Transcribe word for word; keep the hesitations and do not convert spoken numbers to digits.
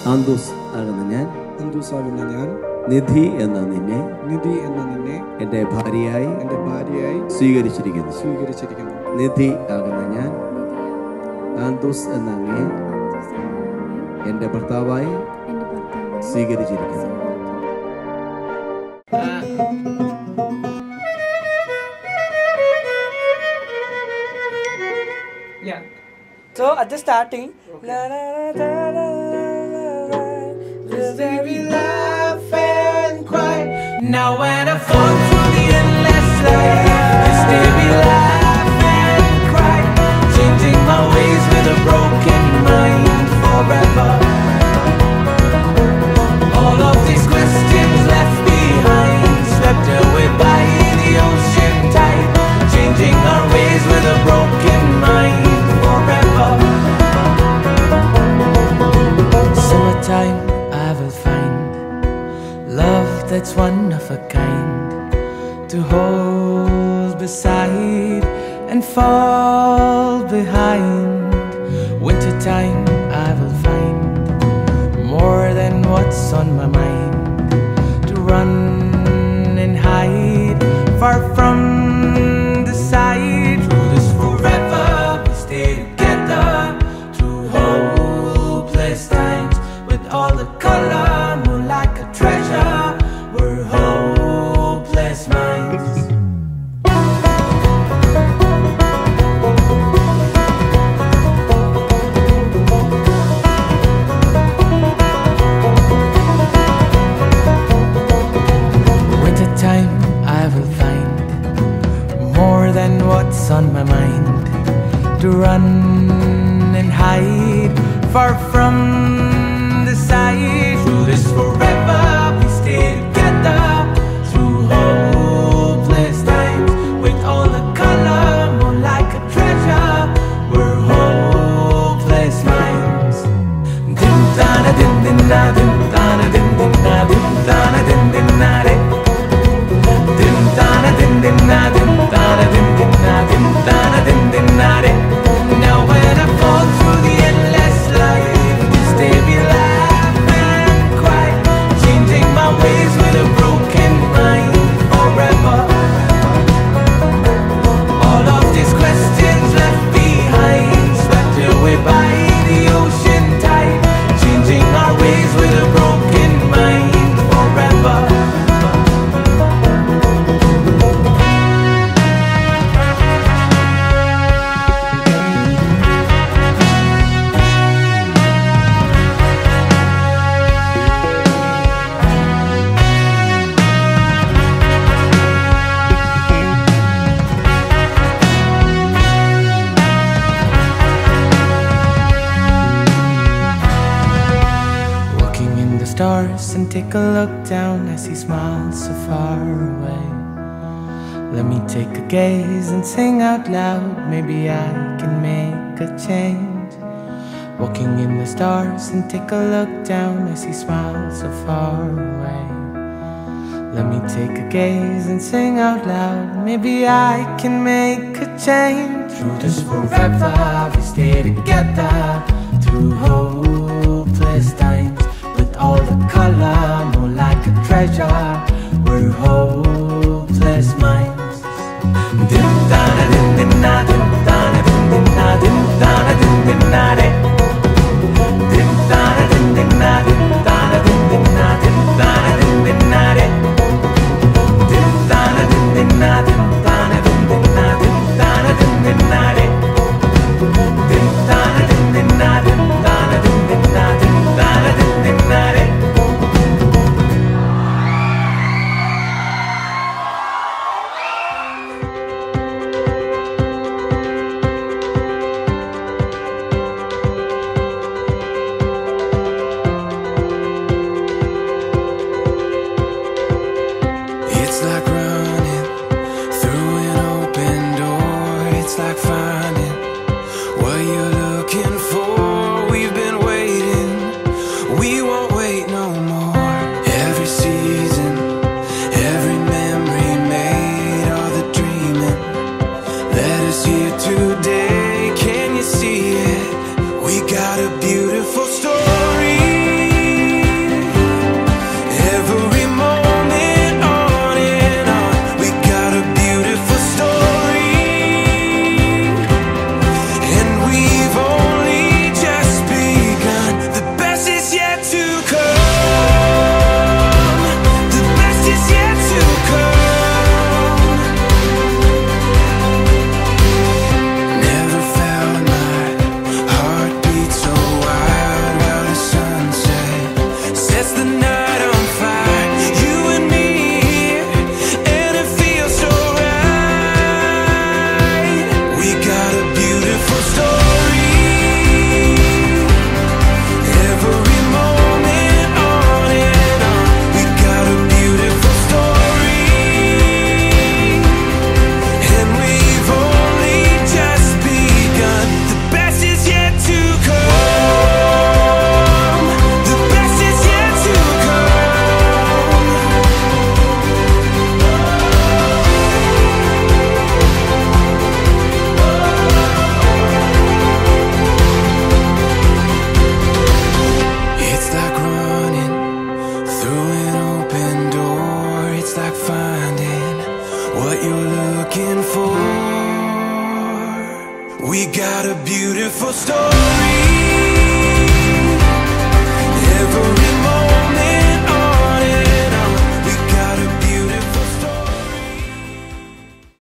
ആന്തോസ് ആകുന്ന ഞാൻ അന്തോസാകുന്ന ഞാൻ നിധി എന്ന നിന്നെ നിധി എന്ന നിന്നെ എൻ്റെ ഭാര്യയായി എൻ്റെ ഭാര്യയായി സ്വീകരിച്ചിരിക്കുന്നു സ്വീകരിച്ചിരിക്കുന്നു. നിധി ആകുന്ന ഞാൻ ആന്തോസ് എന്ന അങ്ങയെ എൻ്റെ ഭർത്താവായി സ്വീകരിച്ചിരിക്കുന്നു. Yeah. So at the starting, okay. La, la, la, la, la, la, la, there we laugh and cry. Now when I fall through the endless life, this day we laugh and cry, changing my ways with a broken mind forever. All of these questions left behind, swept away by the ocean tide, changing our ways with a broken mind. Summertime, I will find love that's one of a kind, to hold beside and fall behind. Wintertime, I will find more than what's on my mind, to run and hide far from the sight. Through this forever we stay together, through hopeless times, with all the color more like a treasure. We're hopeless minds. Wintertime, I will find more than what's on my mind, to run and hide far from the sight. Through this forever we stay together, through hopeless times, with all the color more like a treasure. We're hopeless minds. Dim dana dim din na dim dana dim din na dim dana dim din na re. Dim dana dim din na dim dana dim din na dim dana dim din na re. Now when I fall through the endless life, this day we laugh and cry, changing my ways with a broken mind forever. All of these questions left behind, swept away by the ocean tide, changing our ways with a broken mind forever. Walking in the stars and take a look down as he smiles so far away. Let me take a gaze and sing out loud, maybe I can make a change. Walking in the stars and take a look down as he smiles so far away. Let me take a gaze and sing out loud, maybe I can make a change. Through this forever we stay together, through hopeless times, with all the color more like a treasure. We're hopeless minds. Dim dana dim din na dim dana dim din na dim dana dim din na re. Dim dana dim din na dim dana dim din na dim dana dim din na re. Dim dana dim din na dim dana dim din na dim dana dim din na re. Dim dana dim din na dim dana dim din na dim dana dim din na re. got a beautiful story.